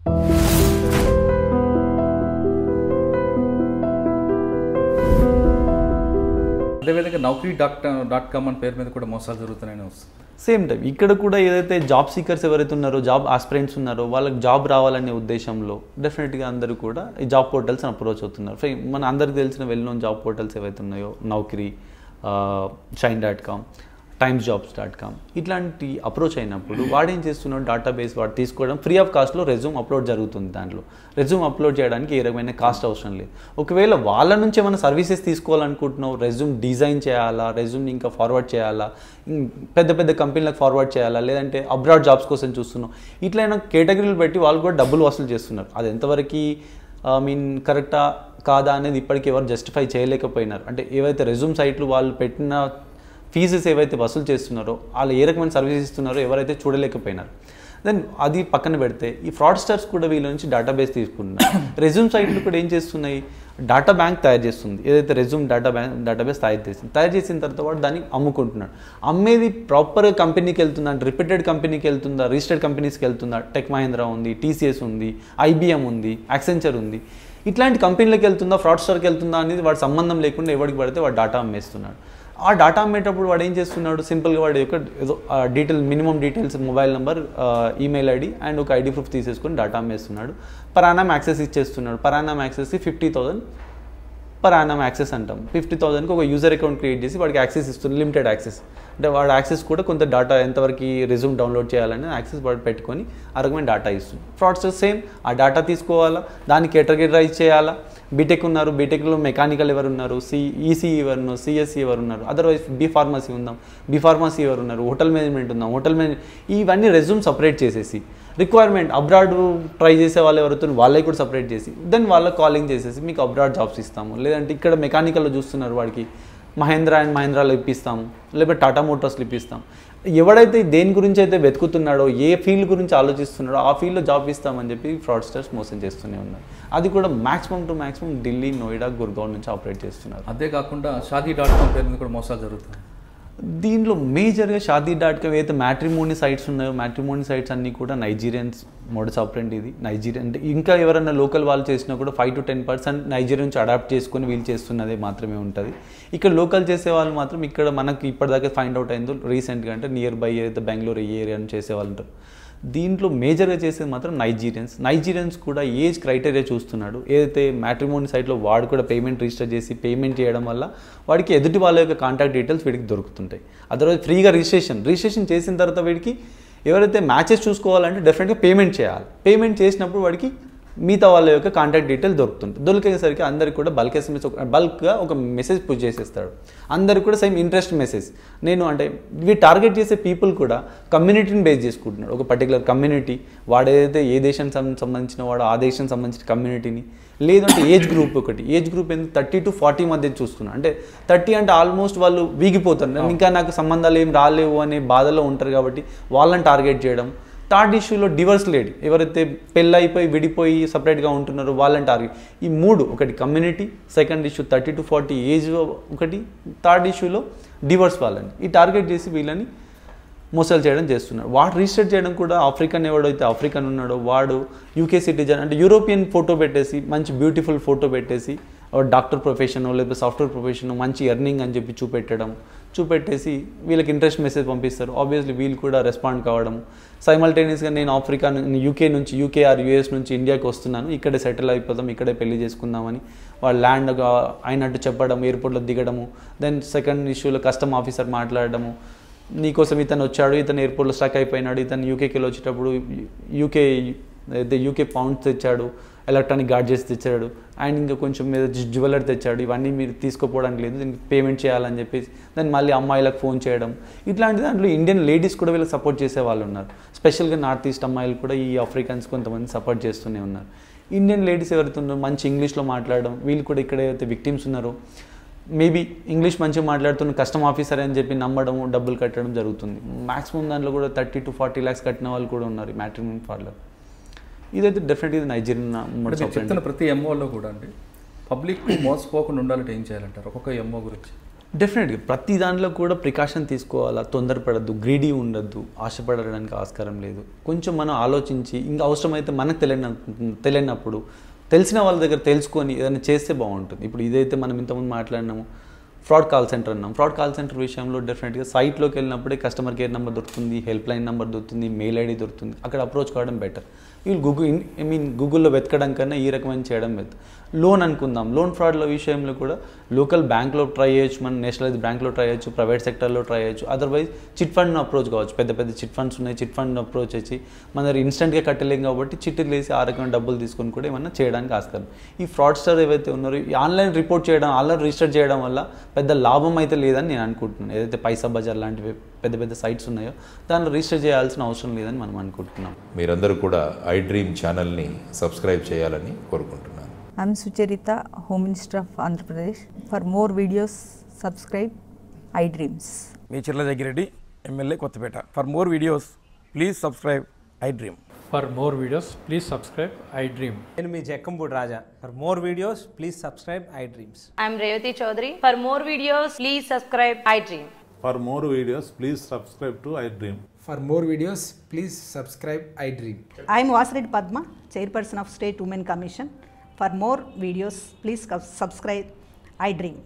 అదేవిధంగా Naukri.com అని పేరు మీద కూడా మోసాలు జరుగుతున్నాయని వస్తుంది. సేమ్ టైం ఇక్కడ కూడా ఏదైతే జాబ్ సీకర్స్ ఎవరైతే ఉన్నారో, జాబ్ ఆస్పిరెంట్స్ ఉన్నారో, వాళ్ళకి జాబ్ రావాలనే ఉద్దేశంలో డెఫినెట్గా అందరూ కూడా ఈ జాబ్ పోర్టల్స్ని అప్రోచ్ అవుతున్నారు. మన అందరికి తెలిసిన వెల్ నోన్ జాబ్ పోర్టల్స్ ఏవైతే ఉన్నాయో, Naukri, Shine.com, timesjobs.com ఇట్లాంటి అప్రోచ్ అయినప్పుడు వాడు ఏం చేస్తున్నాడు, డేటాబేస్ వాడు తీసుకోవడం ఫ్రీ ఆఫ్ కాస్ట్లో రెజ్యూమ్ అప్లోడ్ జరుగుతుంది. దాంట్లో రెజ్యూమ్ అప్లోడ్ చేయడానికి ఏ రకమైన కాస్ట్ అవసరం లేదు. ఒకవేళ వాళ్ళ నుంచి ఏమైనా సర్వీసెస్ తీసుకోవాలనుకుంటున్నావు, రెజ్యూమ్ డిజైన్ చేయాలా, రెజ్యూమ్ని ఇంకా ఫార్వర్డ్ చేయాలా, పెద్ద పెద్ద కంపెనీలకు ఫార్వర్డ్ చేయాలా, లేదంటే అబ్రాడ్ జాబ్స్ కోసం చూస్తున్నావు, ఇట్లైనా కేటగిరీలు పెట్టి వాళ్ళు కూడా డబ్బులు వసూలు చేస్తున్నారు. అది ఎంతవరకు కరెక్టా కాదా అనేది ఇప్పటికీ ఎవరు జస్టిఫై చేయలేకపోయినారు. అంటే ఏవైతే రెజ్యూమ్ సైట్లు వాళ్ళు పెట్టిన ఫీజెస్ ఏవైతే వసూలు చేస్తున్నారో, వాళ్ళు ఏ రకమైన సర్వీస్ ఇస్తున్నారో ఎవరైతే చూడలేకపోయినారు. దెన్ అది పక్కన పెడితే ఈ ఫ్రాడ్స్టర్స్ కూడా వీళ్ళ నుంచి డేటాబేస్ తీసుకుంటున్నారు. రెజ్యూమ్ సైట్లు కూడా ఏం చేస్తున్నాయి, డేటా బ్యాంక్ తయారు చేస్తుంది. ఏదైతే రెజ్యూమ్ డేటాబేస్ తయారు చేసిన తర్వాత వాడు దాన్ని అమ్ముకుంటున్నాడు. అమ్మేది ప్రాపర్గా కంపెనీకి వెళ్తుందా, అంటే రిపీటెడ్ కంపెనీకి వెళ్తుందా, రిజిస్టర్డ్ కంపెనీస్కి వెళ్తుందా, టెక్ మహీంద్రా ఉంది, TCS ఉంది, IBM ఉంది, యాక్సెంచర్ ఉంది, ఇట్లాంటి కంపెనీలకు వెళ్తుందా, ఫ్రాడ్స్టర్కి వెళ్తుందా అనేది వాడు సంబంధం లేకుండా ఎవరికి పడితే వాడు డేటా అమ్మేస్తున్నాడు. ఆ డేటా అమ్మేటప్పుడు వాడు ఏం చేస్తున్నాడు, సింపుల్గా వాడి యొక్క ఏదో minimum details, mobile number, email ID and ఒక ID ప్రూఫ్ తీసేసుకొని డేటా అమ్మేస్తున్నాడు. పర్ యానం యాక్సెస్ ఇచ్చేస్తున్నాడు. పర్ యానం యాక్సెస్కి 50,000 పర్ యానం యాక్సెస్ అంటాం. 50,000కి ఒక యూజర్ అకౌంట్ క్రియేట్ చేసి వాడికి యాక్సెస్ ఇస్తుంది, లిమిటెడ్ యాక్సెస్. అంటే వాడు యాక్సెస్ కూడా కొంత డేటా ఎంతవరకు రెజ్యూమ్ డౌన్లోడ్ చేయాలని యాక్సెస్ వాడు పెట్టుకొని ఆ రకమైన డేటా ఇస్తుంది. ఫ్రాడ్స్టర్ సేమ్ ఆ డేటా తీసుకోవాలా, దాన్ని కేటగరైజ్ చేయాలా. బీటెక్ ఉన్నారు, బీటెక్లో మెకానికల్ ఎవరు ఉన్నారు, ECE ఎవరు ఉన్నారు, CSE ఎవరు ఉన్నారు, అదర్వైజ్ B.Pharmacy ఉందాం, B.Pharmacy ఎవరు ఉన్నారు, హోటల్ మేనేజ్మెంట్ ఉందాం, ఇవన్నీ రెజ్యూమ్ సపరేట్ చేసేసి, రిక్వైర్మెంట్ అబ్రాడ్ ట్రై చేసే వాళ్ళు ఎవరైతే వాళ్ళకి కూడా సపరేట్ చేసి, దెన్ వాళ్ళకి కాలింగ్ చేసేసి మీకు అబ్రాడ్ జాబ్స్ ఇస్తాము, లేదంటే ఇక్కడ మెకానికల్లో చూస్తున్నారు వాడికి మహేంద్రాలో ఇప్పిస్తాము, లేకపోతే టాటా మోటార్స్లో ఇప్పిస్తాం. ఎవడైతే దేని గురించి అయితే వెతుకుతున్నాడో, ఏ ఫీల్డ్ గురించి ఆలోచిస్తున్నాడో ఆ ఫీల్డ్లో జాబ్ ఇస్తామని చెప్పి ఫ్రాడ్స్టర్స్ మోసం చేస్తూనే ఉన్నారు. అది కూడా మ్యాక్సిమం ఢిల్లీ, నోయిడా, గుర్గావ్ నుంచి ఆపరేట్ చేస్తున్నారు. అదే కాకుండా Shaadi.com పేరు మీద కూడా మోసాలు జరుగుతాయి. దీనిలో మేజర్గా Shaadi.com ఏదైతే మ్యాట్రిమోనీ సైట్స్ ఉన్నాయో, మ్యాట్రిమోనీ సైట్స్ అన్నీ కూడా నైజీరియన్స్ మోడస్ ఆపరెంట్. ఇది నైజీరియన్ అంటే ఇంకా ఎవరైనా లోకల్ వాళ్ళు చేసినా కూడా 5 to 10% నైజీరియా నుంచి అడాప్ట్ చేసుకొని వీళ్ళు చేస్తున్నదే మాత్రమే ఉంటుంది. ఇక్కడ లోకల్ చేసే వాళ్ళు మాత్రం ఇక్కడ మనకి ఇప్పటిదాకా ఫైండ్ అవుట్ అయిందో రీసెంట్గా, అంటే నియర్ బై ఏదైతే బెంగళూరు ఈ ఏరియా నుంచి చేసేవాళ్ళు ఉంటారు. దీంట్లో మేజర్గా చేసేది మాత్రం నైజీరియన్స్ కూడా ఏజ్ క్రైటీరియా చూస్తున్నాడు. ఏదైతే మ్యాట్రిమోనీ సైట్లో వాడు కూడా పేమెంట్ రిజిస్టర్ చేసి పేమెంట్ చేయడం వల్ల వాడికి ఎదుటి వాళ్ళ యొక్క కాంటాక్ట్ డీటెయిల్స్ వీడికి దొరుకుతుంటాయి. అదర్వైజ్ ఫ్రీగా రిజిస్ట్రేషన్ చేసిన తర్వాత వీడికి ఎవరైతే మ్యాచెస్ చూసుకోవాలంటే డెఫినెట్గా పేమెంట్ చేయాలి. పేమెంట్ చేసినప్పుడు వాడికి మిగతా వాళ్ళ యొక్క కాంటాక్ట్ డీటెయిల్ దొరుకుతుంది. దొరికేసరికి అందరికి కూడా బల్క్గా ఒక మెసేజ్ పుష్ చేసేస్తాడు. అందరికి కూడా సేమ్ ఇంట్రెస్ట్ మెసేజ్. నేను అంటే ఇవి టార్గెట్ చేసే పీపుల్ కూడా కమ్యూనిటీని బేస్ చేసుకుంటున్నాడు. ఒక పర్టికులర్ కమ్యూనిటీ, వాడేదైతే ఏ దేశానికి సంబంధించిన వాడు ఆ దేశానికి సంబంధించిన కమ్యూనిటీని, లేదంటే ఏజ్ గ్రూప్ ఏజ్ గ్రూప్ ఎందుకు 30 to 40 మధ్య చూస్తున్నాను. అంటే 30 అంటే ఆల్మోస్ట్ వాళ్ళు వీగిపోతారు, ఇంకా నాకు సంబంధాలు ఏం రాలేవు అనే బాధలో ఉంటారు కాబట్టి వాళ్ళని టార్గెట్ చేయడం. థర్డ్ ఇష్యూలో డివర్స్ లేడీ, ఎవరైతే పెళ్ళైపోయి విడిపోయి సపరేట్గా ఉంటున్నారో వాళ్ళని టార్గెట్. ఈ మూడు, ఒకటి community, second issue 30 to 40 age ఒకటి, థర్డ్ ఇష్యూలో డివర్స్ వాళ్ళని ఈ టార్గెట్ చేసి వీళ్ళని మోసాలు చేయడం చేస్తున్నారు. వాడు రిజిస్టర్ చేయడం కూడా ఆఫ్రికన్, ఎవడైతే ఆఫ్రికన్ ఉన్నాడో వాడు UK సిటిజన్ అంటే యూరోపియన్ ఫోటో పెట్టేసి, మంచి బ్యూటిఫుల్ ఫోటో పెట్టేసి, డాక్టర్ ప్రొఫెషన్ లేకపోతే సాఫ్ట్వేర్ ప్రొఫెషన్, మంచి ఎర్నింగ్ అని చెప్పి చూపెట్టేసి వీళ్ళకి ఇంట్రెస్ట్ మెసేజ్ పంపిస్తారు. ఆబ్వియస్లీ వీళ్ళు కూడా రెస్పాండ్ కావడం, సైమల్టేనియస్గా నేను UK నుంచి UK ఆర్ US నుంచి ఇండియాకి వస్తున్నాను, ఇక్కడే సెటిల్ అయిపోతాం, ఇక్కడే పెళ్లి చేసుకుందామని వాళ్ళు ల్యాండ్ అయినట్టు చెప్పడం, ఎయిర్పోర్ట్లో దిగడము. దెన్ సెకండ్ ఇష్యూలో కస్టమ్ ఆఫీసర్ మాట్లాడడము, నీకోసం ఇతను వచ్చాడు, ఇతను ఎయిర్పోర్ట్లో స్టక్ అయిపోయినాడు, ఇతను UKకి వచ్చేటప్పుడు UK పౌండ్స్ తెచ్చాడు, ఎలక్ట్రానిక్ గాడ్జెట్స్ తెచ్చాడు, అండ్ ఇంకా కొంచెం మీద జ్యువెలరీ తెచ్చాడు, ఇవన్నీ మీరు తీసుకోపోవడానికి లేదు, దీనికి పేమెంట్ చేయాలని చెప్పేసి దాన్ని మళ్ళీ అమ్మాయిలకు ఫోన్ చేయడం. ఇట్లాంటి దాంట్లో ఇండియన్ లేడీస్ కూడా వీళ్ళకి సపోర్ట్ చేసే వాళ్ళు ఉన్నారు. స్పెషల్గా నార్త్ ఈస్ట్ అమ్మాయిలు కూడా ఈ ఆఫ్రికన్స్ కొంతమంది సపోర్ట్ చేస్తూనే ఉన్నారు. ఇండియన్ లేడీస్ ఎవరైతే ఉన్నారో మంచి ఇంగ్లీష్లో మాట్లాడడం, వీళ్ళు కూడా ఇక్కడ ఏదైతే విక్టిమ్స్ ఉన్నారో మేబీ ఇంగ్లీష్ మంచిగా మాట్లాడుతున్న కస్టమ్ ఆఫీసర్ అని చెప్పి నమ్మడము, డబ్బులు కట్టడం జరుగుతుంది. మ్యాక్సిమం దాంట్లో కూడా 30 to 40 lakhs కట్టిన వాళ్ళు కూడా ఉన్నారు ఈ మ్యాట్రిమోనీ ఫార్లో. ఇదైతే డెఫినెట్గా ఇది నైజీరియన్ చెప్తున్న ప్రతి MOలో కూడా అండి పబ్లిక్ మోసపోకుండా ఉండాలంటే ఏం చేయాలంటారు? ఒక్కొక్క MO గురించి డెఫినెట్గా ప్రతి దాంట్లో కూడా ప్రికాషన్ తీసుకోవాలా, తొందరపడద్దు, గ్రీడీ ఉండద్దు, ఆశపడడానికి ఆస్కారం లేదు. కొంచెం మనం ఆలోచించి ఇంకా అవసరమైతే మనకు తెలియనప్పుడు తెలిసిన వాళ్ళ దగ్గర తెలుసుకొని ఏదైనా చేస్తే బాగుంటుంది. ఇప్పుడు ఇదైతే మనం ఇంతకుముందు మాట్లాడినాము, ఫ్రాడ్ కాల్ సెంటర్ అన్నాం. ఫ్రాడ్ కాల్ సెంటర్ విషయంలో డెఫినెట్గా సైట్లోకి వెళ్ళినప్పుడే కస్టమర్ కేర్ నెంబర్ దొరుకుతుంది, హెల్ప్ లైన్ నెంబర్ దొరుకుతుంది, మెయిల్ ఐడి దొరుకుతుంది. అక్కడ అప్రోచ్ కావడం బెటర్. వీళ్ళు గూగుల్లో వెతకడం కన్నా ఈ రకమైన చేయడం బెటర్. లోన్ అనుకుందాం, లోన్ ఫ్రాడ్ల విషయంలో కూడా లోకల్ బ్యాంక్లో ట్రై చేయొచ్చు, మన నేషనలైజ్ బ్యాంక్లో ట్రై చేయొచ్చు, ప్రైవేట్ సెక్టర్లో ట్రై చేయొచ్చు. అదర్వైజ్ చిట్ ఫండ్ను అప్రోచ్ కావచ్చు. పెద్ద పెద్ద చిట్ ఫండ్స్ ఉన్నాయి, చిట్ ఫండ్ అప్రోచ్ వచ్చి మన దగ్గర ఇన్స్టెంట్గా కట్టలేం కాబట్టి చిట్టులు వేసి ఆ రకమైన డబ్బులు తీసుకొని కూడా ఏమన్నా చేయడానికి ఆస్కారం. ఈ ఫ్రాడ్స్టర్ ఏవైతే ఉన్నారో ఈ ఆన్లైన్ రిపోర్ట్ చేయడం, ఆన్లైన్ రిజిస్టర్ చేయడం వల్ల పెద్ద లాభం అయితే లేదని నేను అనుకుంటున్నాను. ఏదైతే పైసా బజార్ లాంటివి పెద్ద పెద్ద సైట్స్ ఉన్నాయో దానిలో రిజిస్టర్ చేయాల్సిన అవసరం లేదని మనం అనుకుంటున్నాం. మీరందరూ కూడా iDream ఛానల్ని సబ్స్క్రైబ్ చేయాలని కోరుకుంటున్నాను. I'm Sucharita, Home Minister of Andhra Pradesh. For more videos, subscribe iDreams. మీ Chirla Jaggireddy, MLA Kothapeta. For more videos please subscribe iDream. For more videos, please subscribe iDream. నేను మీ Jakkampudi Raja. For more videos please subscribe iDreams. I'm Revati Chaudhary. For more videos, please subscribe iDream. For more videos, please subscribe to iDream. For more videos, please subscribe iDream. I am Vasireddy Padma, Chairperson of State Women Commission. For more videos, please subscribe iDream.